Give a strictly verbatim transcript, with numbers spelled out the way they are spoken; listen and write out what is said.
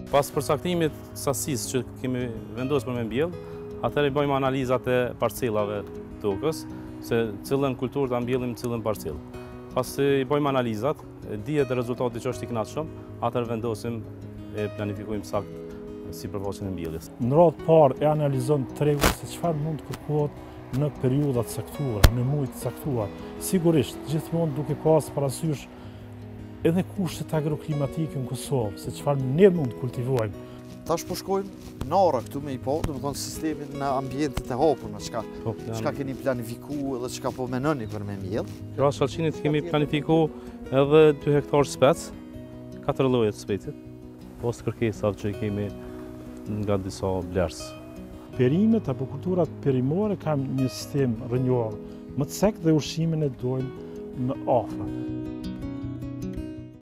Pas përcaktimit sasisë që kemi vendosur për me mbjell, atëherë bëjmë analizat e parcelave të tokës, se cilën kulturë ta mbjellim cilën parcellë. Pas i bëjmë analizat, dihet rezultati që është i kënaqshëm, atëherë vendosim e planifikojmë saktë sipërfaqen e mbjelljes. Në radhë parë e analizon tregun se çfarë mund të kërkohet në periudha të caktuara, në muaj të caktuar. Sigurisht, gjithmonë duke pas parasysh edhe kushtet agroklimatike në Kosovë, se çfarë ne mund të kultivojmë. Tash po shkojmë nara këtu me i po, do të thonë sistemin në ambientet e hapur, në çka çka keni planifikuar edhe çka po menoni për me mbjell. Rast shkallçinit kemi planifikuar edhe dy hektar spec, katër lloje të specit, post kërkesave që kemi nga disa blerës. Perimet apo kulturat perimore kanë një sistem rrënjor më të sekt dhe ushqimin e dojnë më afër.